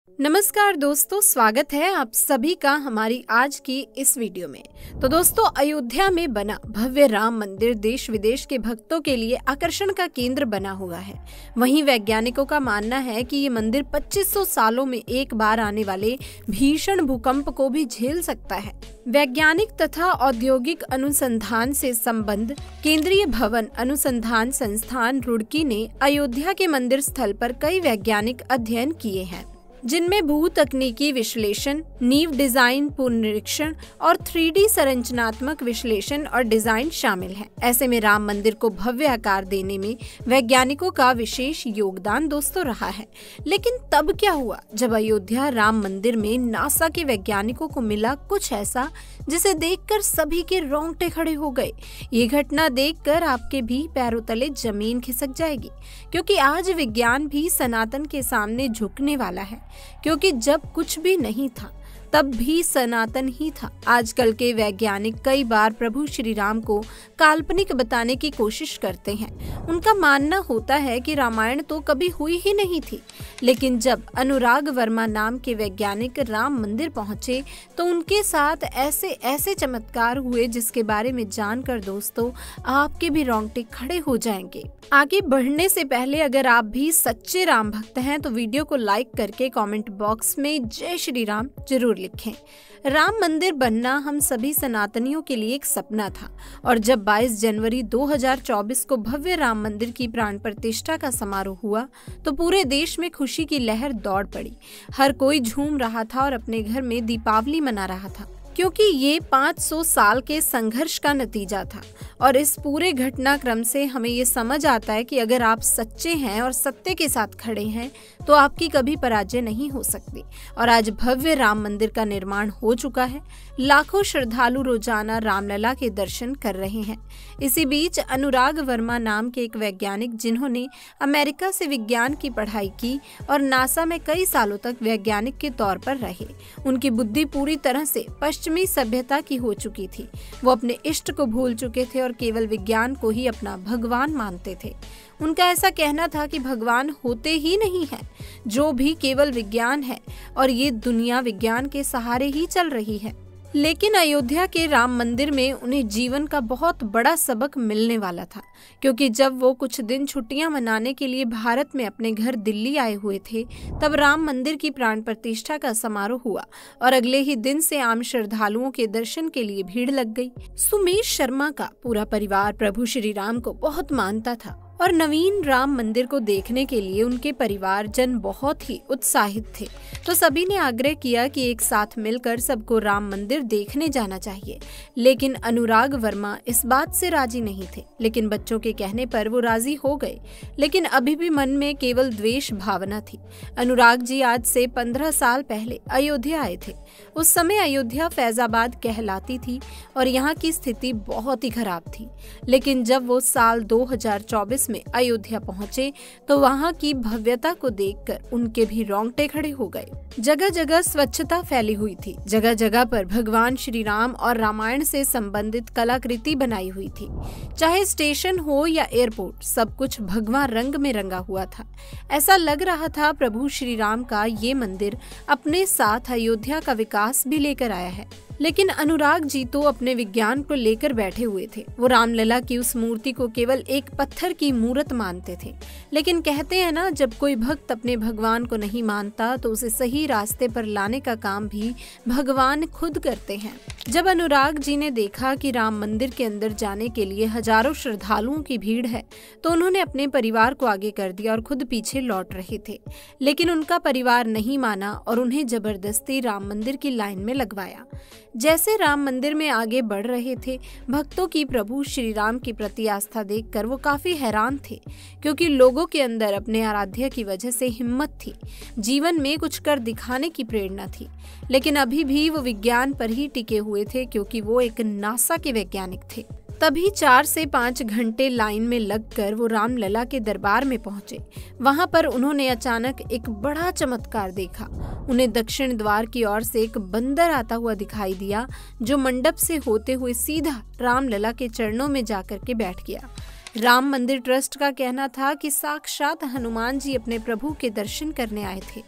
नमस्कार दोस्तों, स्वागत है आप सभी का हमारी आज की इस वीडियो में। तो दोस्तों, अयोध्या में बना भव्य राम मंदिर देश विदेश के भक्तों के लिए आकर्षण का केंद्र बना हुआ है। वहीं वैज्ञानिकों का मानना है कि ये मंदिर 2500 सालों में एक बार आने वाले भीषण भूकंप को भी झेल सकता है। वैज्ञानिक तथा औद्योगिक अनुसंधान से संबद्ध केंद्रीय भवन अनुसंधान संस्थान रुड़की ने अयोध्या के मंदिर स्थल पर कई वैज्ञानिक अध्ययन किए हैं, जिनमें भू तकनीकी विश्लेषण, नींव डिजाइन पुनरीक्षण और 3D संरचनात्मक विश्लेषण और डिजाइन शामिल है। ऐसे में राम मंदिर को भव्य आकार देने में वैज्ञानिकों का विशेष योगदान दोस्तों रहा है। लेकिन तब क्या हुआ जब अयोध्या राम मंदिर में नासा के वैज्ञानिकों को मिला कुछ ऐसा जिसे देखकर सभी के रोंगटे खड़े हो गए। ये घटना देखकर आपके भी पैरों तले जमीन खिसक जाएगी, क्योंकि आज विज्ञान भी सनातन के सामने झुकने वाला है। क्योंकि जब कुछ भी नहीं था तब भी सनातन ही था। आजकल के वैज्ञानिक कई बार प्रभु श्री राम को काल्पनिक बताने की कोशिश करते हैं। उनका मानना होता है कि रामायण तो कभी हुई ही नहीं थी। लेकिन जब अनुराग वर्मा नाम के वैज्ञानिक राम मंदिर पहुंचे तो उनके साथ ऐसे ऐसे चमत्कार हुए जिसके बारे में जानकर दोस्तों आपके भी रोंगटे खड़े हो जाएंगे। आगे बढ़ने से पहले अगर आप भी सच्चे राम भक्त हैं तो वीडियो को लाइक करके कमेंट बॉक्स में जय श्री राम जरूर लिखें। राम मंदिर बनना हम सभी सनातनियों के लिए एक सपना था, और जब 22 जनवरी 2024 को भव्य राम मंदिर की प्राण प्रतिष्ठा का समारोह हुआ तो पूरे देश में खुशी की लहर दौड़ पड़ी। हर कोई झूम रहा था और अपने घर में दीपावली मना रहा था, क्योंकि ये 500 साल के संघर्ष का नतीजा था। और इस पूरे घटनाक्रम से हमें ये समझ आता है कि अगर आप सच्चे हैं और सत्य के साथ खड़े हैं तो आपकी कभी पराजय नहीं हो सकती। और आज भव्य राम मंदिर का निर्माण हो चुका है। लाखों श्रद्धालु रोजाना रामलला के दर्शन कर रहे हैं। इसी बीच अनुराग वर्मा नाम के एक वैज्ञानिक, जिन्होंने अमेरिका से विज्ञान की पढ़ाई की और नासा में कई सालों तक वैज्ञानिक के तौर पर रहे, उनकी बुद्धि पूरी तरह से पश्चिमी सभ्यता की हो चुकी थी। वो अपने इष्ट को भूल चुके थे और केवल विज्ञान को ही अपना भगवान मानते थे। उनका ऐसा कहना था कि भगवान होते ही नहीं है, जो भी केवल विज्ञान है, और ये दुनिया विज्ञान के सहारे ही चल रही है। लेकिन अयोध्या के राम मंदिर में उन्हें जीवन का बहुत बड़ा सबक मिलने वाला था, क्योंकि जब वो कुछ दिन छुट्टियां मनाने के लिए भारत में अपने घर दिल्ली आए हुए थे, तब राम मंदिर की प्राण प्रतिष्ठा का समारोह हुआ और अगले ही दिन से आम श्रद्धालुओं के दर्शन के लिए भीड़ लग गई। सुमेश शर्मा का पूरा परिवार प्रभु श्री राम को बहुत मानता था और नवीन राम मंदिर को देखने के लिए उनके परिवारजन बहुत ही उत्साहित थे। तो सभी ने आग्रह किया कि एक साथ मिलकर सबको राम मंदिर देखने जाना चाहिए। लेकिन अनुराग वर्मा इस बात से राजी नहीं थे, लेकिन बच्चों के कहने पर वो राजी हो गए। लेकिन अभी भी मन में केवल द्वेष भावना थी। अनुराग जी आज से 15 साल पहले अयोध्या आए थे। उस समय अयोध्या फैजाबाद कहलाती थी और यहाँ की स्थिति बहुत ही खराब थी। लेकिन जब वो साल 2024 में अयोध्या पहुंचे तो वहां की भव्यता को देखकर उनके भी रोंगटे खड़े हो गए। जगह जगह स्वच्छता फैली हुई थी। जगह जगह पर भगवान श्री राम और रामायण से संबंधित कलाकृति बनाई हुई थी। चाहे स्टेशन हो या एयरपोर्ट, सब कुछ भगवा रंग में रंगा हुआ था। ऐसा लग रहा था प्रभु श्री राम का ये मंदिर अपने साथ अयोध्या का विकास भी लेकर आया है। लेकिन अनुराग जी तो अपने विज्ञान को लेकर बैठे हुए थे। वो रामलला की उस मूर्ति को केवल एक पत्थर की मूर्त मानते थे। लेकिन कहते हैं ना, जब कोई भक्त अपने भगवान को नहीं मानता तो उसे सही रास्ते पर लाने का काम भी भगवान खुद करते हैं। जब अनुराग जी ने देखा कि राम मंदिर के अंदर जाने के लिए हजारों श्रद्धालुओं की भीड़ है तो उन्होंने अपने परिवार को आगे कर दिया और खुद पीछे लौट रहे थे। लेकिन उनका परिवार नहीं माना और उन्हें जबरदस्ती राम मंदिर की लाइन में लगवाया। जैसे राम मंदिर में आगे बढ़ रहे थे, भक्तों की प्रभु श्री राम की प्रति आस्था देखकर वो काफी हैरान थे, क्योंकि लोगों के अंदर अपने आराध्य की वजह से हिम्मत थी, जीवन में कुछ कर दिखाने की प्रेरणा थी। लेकिन अभी भी वो विज्ञान पर ही टिके हुए थे, क्योंकि वो एक नासा के वैज्ञानिक थे। तभी 4 से 5 घंटे लाइन में लगकर वो रामलला के दरबार में पहुंचे। वहां पर उन्होंने अचानक एक बड़ा चमत्कार देखा। उन्हें दक्षिण द्वार की ओर से एक बंदर आता हुआ दिखाई दिया, जो मंडप से होते हुए सीधा रामलला के चरणों में जाकर के बैठ गया। राम मंदिर ट्रस्ट का कहना था कि साक्षात हनुमान जी अपने प्रभु के दर्शन करने आए थे।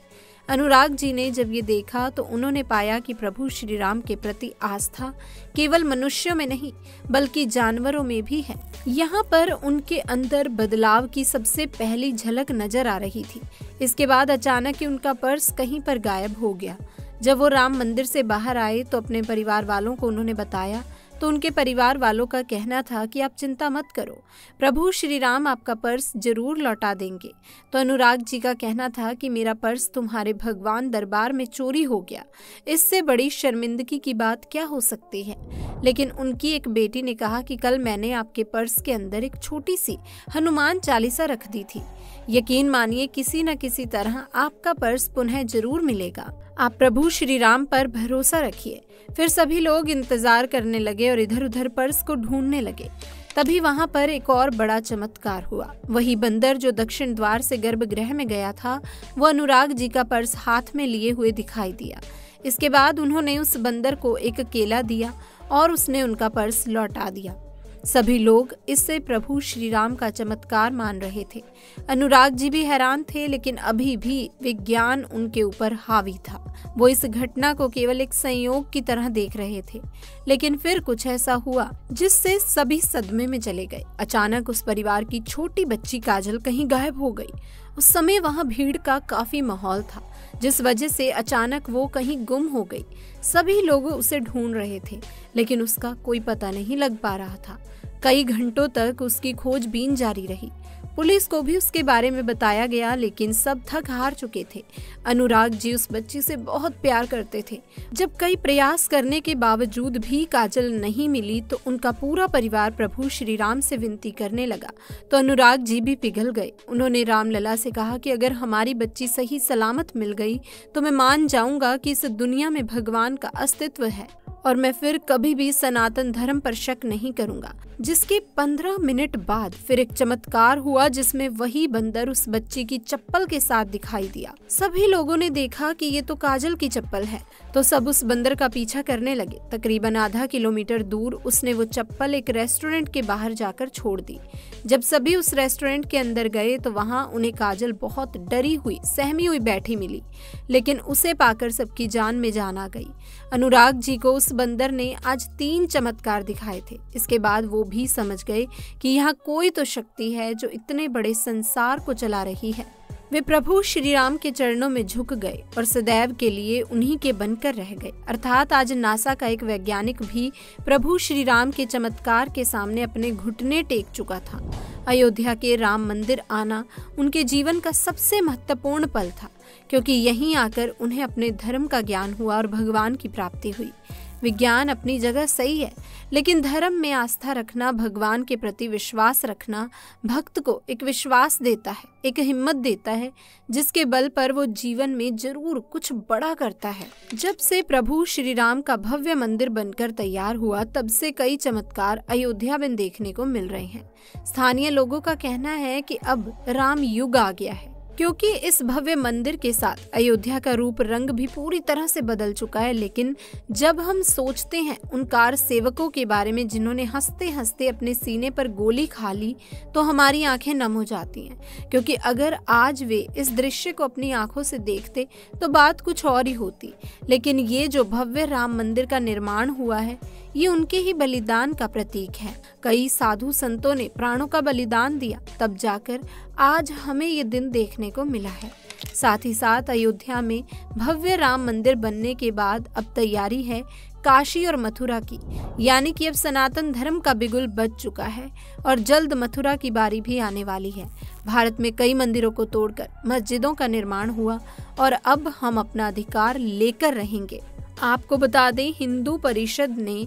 अनुराग जी ने जब ये देखा तो उन्होंने पाया कि प्रभु श्री राम के प्रति आस्था केवल मनुष्यों में नहीं बल्कि जानवरों में भी है। यहाँ पर उनके अंदर बदलाव की सबसे पहली झलक नजर आ रही थी। इसके बाद अचानक ही उनका पर्स कहीं पर गायब हो गया। जब वो राम मंदिर से बाहर आए तो अपने परिवार वालों को उन्होंने बताया, तो उनके परिवार वालों का कहना था कि आप चिंता मत करो, प्रभु श्री राम आपका पर्स जरूर लौटा देंगे। तो अनुराग जी का कहना था कि मेरा पर्स तुम्हारे भगवान दरबार में चोरी हो गया, इससे बड़ी शर्मिंदगी की बात क्या हो सकती है। लेकिन उनकी एक बेटी ने कहा कि कल मैंने आपके पर्स के अंदर एक छोटी सी हनुमान चालीसा रख दी थी। यकीन मानिए किसी न किसी तरह आपका पर्स पुनः जरूर मिलेगा। आप प्रभु श्री राम पर भरोसा रखिए। फिर सभी लोग इंतजार करने लगे और इधर उधर पर्स को ढूंढने लगे। तभी वहां पर एक और बड़ा चमत्कार हुआ। वही बंदर जो दक्षिण द्वार से गर्भगृह में गया था, वो अनुराग जी का पर्स हाथ में लिए हुए दिखाई दिया। इसके बाद उन्होंने उस बंदर को एक केला दिया और उसने उनका पर्स लौटा दिया। सभी लोग इससे प्रभु श्री राम का चमत्कार मान रहे थे। अनुराग जी भी हैरान थे, लेकिन अभी भी विज्ञान उनके ऊपर हावी था। वो इस घटना को केवल एक संयोग की तरह देख रहे थे। लेकिन फिर कुछ ऐसा हुआ जिससे सभी सदमे में चले गए। अचानक उस परिवार की छोटी बच्ची काजल कहीं गायब हो गई। उस समय वहां भीड़ का काफी माहौल था, जिस वजह से अचानक वो कहीं गुम हो गई। सभी लोग उसे ढूंढ रहे थे, लेकिन उसका कोई पता नहीं लग पा रहा था। कई घंटों तक उसकी खोजबीन जारी रही। पुलिस को भी उसके बारे में बताया गया, लेकिन सब थक हार चुके थे। अनुराग जी उस बच्ची से बहुत प्यार करते थे। जब कई प्रयास करने के बावजूद भी काजल नहीं मिली तो उनका पूरा परिवार प्रभु श्री राम से विनती करने लगा। तो अनुराग जी भी पिघल गए। उन्होंने रामलला से कहा कि अगर हमारी बच्ची सही सलामत मिल गई तो मैं मान जाऊंगा कि इस दुनिया में भगवान का अस्तित्व है और मैं फिर कभी भी सनातन धर्म पर शक नहीं करूंगा। जिसके 15 मिनट बाद फिर एक चमत्कार हुआ, जिसमें वही बंदर उस बच्ची की चप्पल के साथ दिखाई दिया। सभी लोगों ने देखा कि ये तो काजल की चप्पल है, तो सब उस बंदर का पीछा करने लगे। तकरीबन आधा किलोमीटर दूर उसने वो चप्पल एक रेस्टोरेंट के बाहर जाकर छोड़ दी। जब सभी उस रेस्टोरेंट के अंदर गए तो वहां उन्हें काजल बहुत डरी हुई, सहमी हुई बैठी मिली, लेकिन उसे पाकर सबकी जान में जान आ गई। अनुराग जी को उस बंदर ने आज 3 चमत्कार दिखाए थे। इसके बाद वो भी समझ गए कि यहाँ कोई तो शक्ति है जो इतने बड़े संसार को चला रही है। वे प्रभु श्री राम के चरणों में झुक गए और सदैव के लिए उन्हीं के बनकर रह गए। अर्थात आज नासा का एक वैज्ञानिक भी प्रभु श्री राम के चमत्कार के सामने अपने घुटने टेक चुका था। अयोध्या के राम मंदिर आना उनके जीवन का सबसे महत्वपूर्ण पल था, क्योंकि यहीं आकर उन्हें अपने धर्म का ज्ञान हुआ और भगवान की प्राप्ति हुई। विज्ञान अपनी जगह सही है, लेकिन धर्म में आस्था रखना, भगवान के प्रति विश्वास रखना भक्त को एक विश्वास देता है, एक हिम्मत देता है, जिसके बल पर वो जीवन में जरूर कुछ बड़ा करता है। जब से प्रभु श्री राम का भव्य मंदिर बनकर तैयार हुआ, तब से कई चमत्कार अयोध्या में देखने को मिल रहे हैं। स्थानीय लोगों का कहना है कि अब राम युग आ गया है, क्योंकि इस भव्य मंदिर के साथ अयोध्या का रूप रंग भी पूरी तरह से बदल चुका है। लेकिन जब हम सोचते हैं उन कार सेवकों के बारे में जिन्होंने हंसते हंसते अपने सीने पर गोली खा ली, तो हमारी आंखें नम हो जाती हैं, क्योंकि अगर आज वे इस दृश्य को अपनी आंखों से देखते तो बात कुछ और ही होती। लेकिन ये जो भव्य राम मंदिर का निर्माण हुआ है, ये उनके ही बलिदान का प्रतीक है। कई साधु संतों ने प्राणों का बलिदान दिया, तब जाकर आज हमें ये दिन देखने को मिला है। साथ ही साथ अयोध्या में भव्य राम मंदिर बनने के बाद अब तैयारी है काशी और मथुरा की, यानी कि अब सनातन धर्म का बिगुल बज चुका है और जल्द मथुरा की बारी भी आने वाली है। भारत में कई मंदिरों को तोड़कर मस्जिदों का निर्माण हुआ और अब हम अपना अधिकार लेकर रहेंगे। आपको बता दें, हिंदू परिषद ने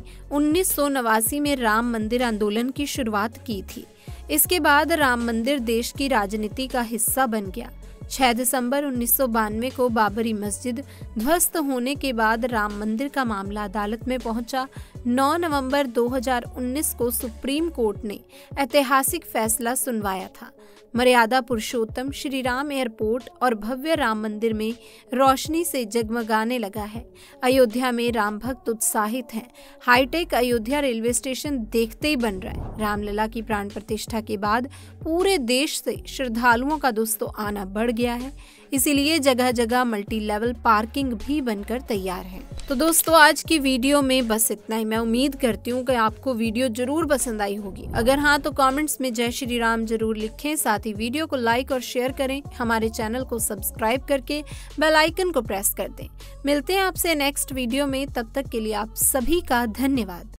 1989 में राम मंदिर आंदोलन की शुरुआत की थी। इसके बाद राम मंदिर देश की राजनीति का हिस्सा बन गया। 6 दिसंबर 1992 को बाबरी मस्जिद ध्वस्त होने के बाद राम मंदिर का मामला अदालत में पहुंचा। 9 नवंबर 2019 को सुप्रीम कोर्ट ने ऐतिहासिक फैसला सुनवाया था। मर्यादा पुरुषोत्तम श्री राम एयरपोर्ट और भव्य राम मंदिर में रोशनी से जगमगाने लगा है। अयोध्या में राम भक्त उत्साहित हैं। हाईटेक अयोध्या रेलवे स्टेशन देखते ही बन रहा है। रामलला की प्राण प्रतिष्ठा के बाद पूरे देश से श्रद्धालुओं का दोस्तों आना बढ़ गया है, इसीलिए जगह जगह मल्टी लेवल पार्किंग भी बनकर तैयार है। तो दोस्तों आज की वीडियो में बस इतना ही। मैं उम्मीद करती हूँ कि आपको वीडियो जरूर पसंद आई होगी। अगर हाँ तो कमेंट्स में जय श्री राम जरूर लिखें, साथ ही वीडियो को लाइक और शेयर करें। हमारे चैनल को सब्सक्राइब करके बेल आइकन को प्रेस कर दें। मिलते हैं आपसे नेक्स्ट वीडियो में, तब तक के लिए आप सभी का धन्यवाद।